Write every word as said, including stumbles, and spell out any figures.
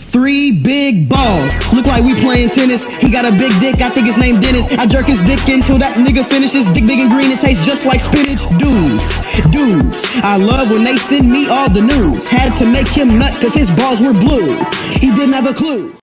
Three big balls, look like we playing tennis. He got a big dick, I think his name Dennis. I jerk his dick until that nigga finishes. Dick big and green, it tastes just like spinach. Dudes, dudes, I love when they send me all the news. Had to make him nut cause his balls were blue. He didn't have a clue.